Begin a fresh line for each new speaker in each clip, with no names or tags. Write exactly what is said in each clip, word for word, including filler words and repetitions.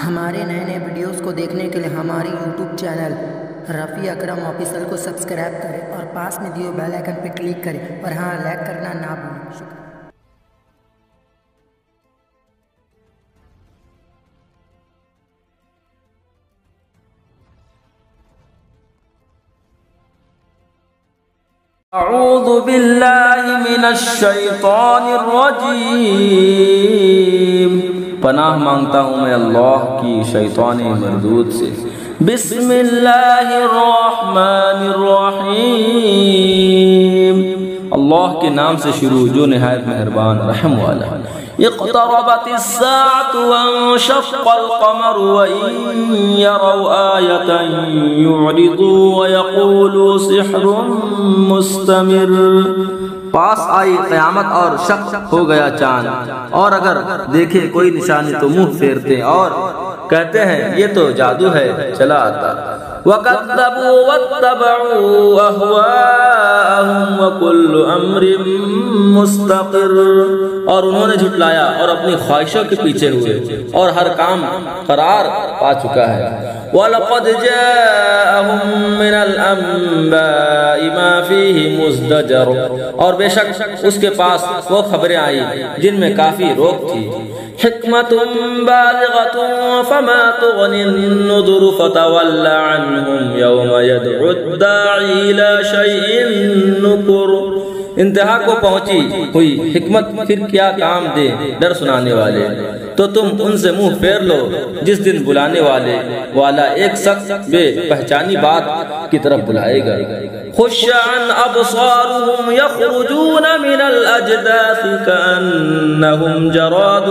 ہمارے نئے نئے ویڈیوز کو دیکھنے کے لیے ہماری YouTube channel Rafi Akram official کو سبسکرائب کریں اور پاس میں دیے بیل آئیکن پہ کلک کریں اور ہاں لائک کرنا نہ بھولیں۔ شکریہ۔
اعوذ باللہ من الشیطان الرجیم، پناہ مانگتا ہوں میں اللہ کی شیطان مردود سے۔ بسم اللہ الرحمن الرحیم، اللہ کے نام سے شروع جو نہایت مہربان رحم والا۔ اقتربت الساعة وانشق القمر وإن يروا آية يعرضوا ويقولوا سحر مستمر۔ پاس آئی قیامت اور شق ہو گیا چاند، اور اگر دیکھے کوئی نشانی تو منہ پھیرتے اور کہتے ہیں یہ تو جادو ہے چلا آتا۔ وَكَذَّبُوا وَاتَّبَعُوا أَهْوَاءَهُمْ وَكُلُّ أَمْرٍ مُسْتَقِرٌ، اور انہوں نے جھٹلایا اور اپنی خواہشوں کے پیچھے ہوئے اور ہر کام قرار پا چکا ہے۔ وَلَقَدْ جَاءَهُمْ مِنَ الْأَنبَاءِ مَا فِيهِ مُزْدَجَرٌ، اور بے شک اس کے پاس وہ خبریں آئی جن میں کافی روک تھی۔ حکمت بالغۃ فما تغنی النذر فتول عنہم یوم یدعو الداعی الی شیء نکر، انتہا کو پہنچی ہوئی حکمت پھر کیا کام دے ڈر سنانے والے، تو تم ان سے منہ پھیر لو جس دن بلانے والے والا ایک شخص بے پہچانی بات کی طرف بلائے گا۔ خش عن ابصارهم یخرجون من الاجداث کأنہم جراد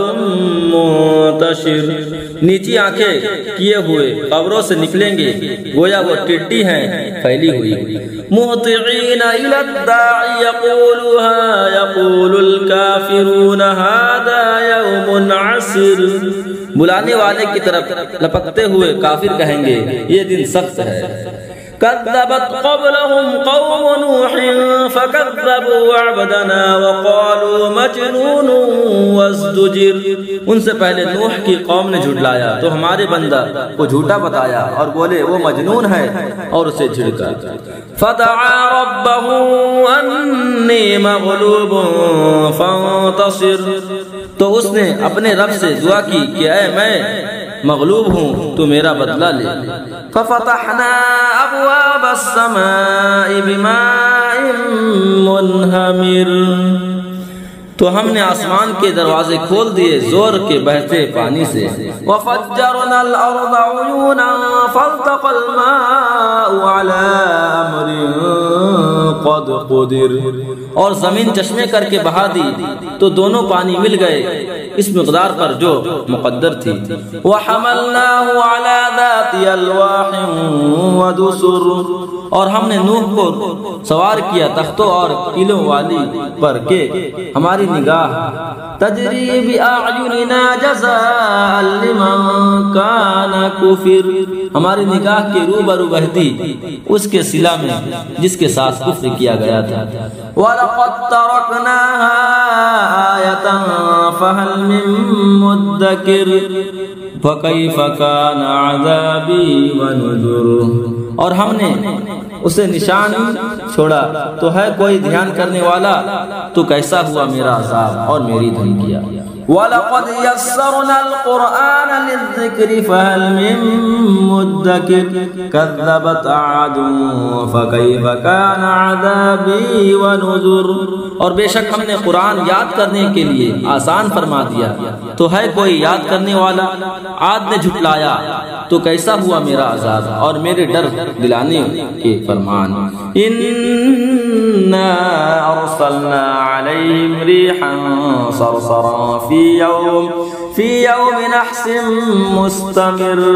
منتشر، نیچی آنکھیں کیے ہوئے قبروں سے نکلیں گے گویا وہ ٹڈی ہیں پھیلی ہوئی۔ مہطعین الی الداعی یقولها یقول الکافرون هذا یوم عسر، بلانے والے کی طرف لپکتے ہوئے کافر کہیں گے یہ دن سخت ہے۔ كذبت قبلهم قوم نوح فكذبوا عبدنا وقالوا مجنون وازدجر، ان سے پہلے نوح کی قوم نے جھٹلایا تو ہمارے بندہ کو جھوٹا بتایا اور بولے وہ مجنون ہے اور اسے جھڑکا۔ فدعا ربه انی مغلوب فانتصر، تو اس نے اپنے رب سے دعا کی کہ اے میں مغلوب ہوں تو میرا بدلہ لے۔ ففتحنا ابواب السماء بماء منہمر، تو ہم نے آسمان کے دروازے کھول دیے زور کے بہتے پانی سے۔ وفجرنا الارض عیونا فالتقى الماء على امر قد قدر، اور زمین چشمے کر کے بہا دی تو دونوں پانی مل گئے اس مقدار پر جو مقدر تھی۔ وحملناه على ذات الواح ودسر، اور ہم نے نوح کو سوار کیا تختوں اور کیلوں والی پر کہ ہماری نگاہ تجری بأعیننا جزاء لمن کان کفر، ہماری نگاہ کے روبرو بہتی اس کے صلہ میں جس کے ساتھ کفر کیا گیا تھا۔ وَلَقَدْ تَرَكْنَاهَا آیَةً فَهَلْ مِن مُدَّکِرٍ فَكَيْفَ كَانَ عَذَابِي وَنُذُرِ، اور ہم نے اسے نشان چھوڑا تو ہے کوئی دھیان کرنے والا تو کیسا ہوا میرا عذاب اور میری دھمکیاں۔ وَلَقَدْ يَسَّرْنَا الْقُرْآنَ لِلذِّكْرِ فَهَلْ مِن مُدَّكِرٍ كَذَّبَتْ عَادٌ فَكَيْفَ كَانَ عَذَابِي وَنُذُرِ، اور بے شک ہم نے قرآن یاد کرنے کے لیے آسان فرما دیا تو ہے کوئی یاد کرنے والا، عاد نے جھٹلایا تو کیسا ہوا میرا عذاب اور میرے ڈر دلانے کے فرمان۔ اِنَّا أَرْسَلْنَا عَلَيْهِمْ رِيحًا صَرْصَرًا فِي يَوْمٍ فِي يَوْمِ نَحْسٍ مُسْتَمِرٍ،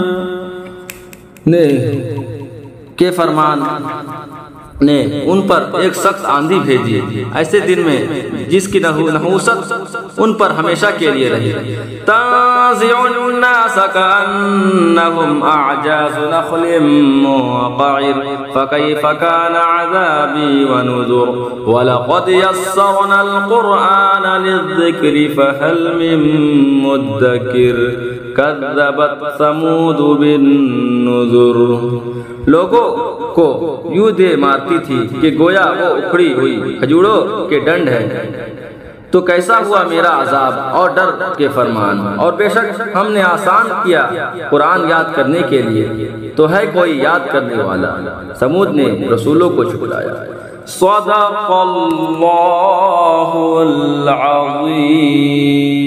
نے کے فرمان نے ان پر ایک سخت آندھی بھیجی ایسے دن میں جس کی نحوست ان پر ہمیشہ کے لیے رہی۔ تنزع الناس كأنهم أعجاز نخل منقعر فكيف كان عذابي ونذر ولقد يسرنا القرآن للذكر فهل من مدكر کذبت ثمود بالنذر، لوگوں کو یوں دے مارتی تھی کہ گویا وہ اکھڑی ہوئی کھجوروں کے ڈنڈ ہے، تو کیسا ہوا میرا عذاب اور ڈر کے فرمان۔ اور بے شک ہم نے آسان کیا قرآن یاد کرنے کے لیے، تو ہے کوئی یاد کرنے والا؟ سمود نے رسولوں کو جھٹلایا۔ صدق اللہ العظیم۔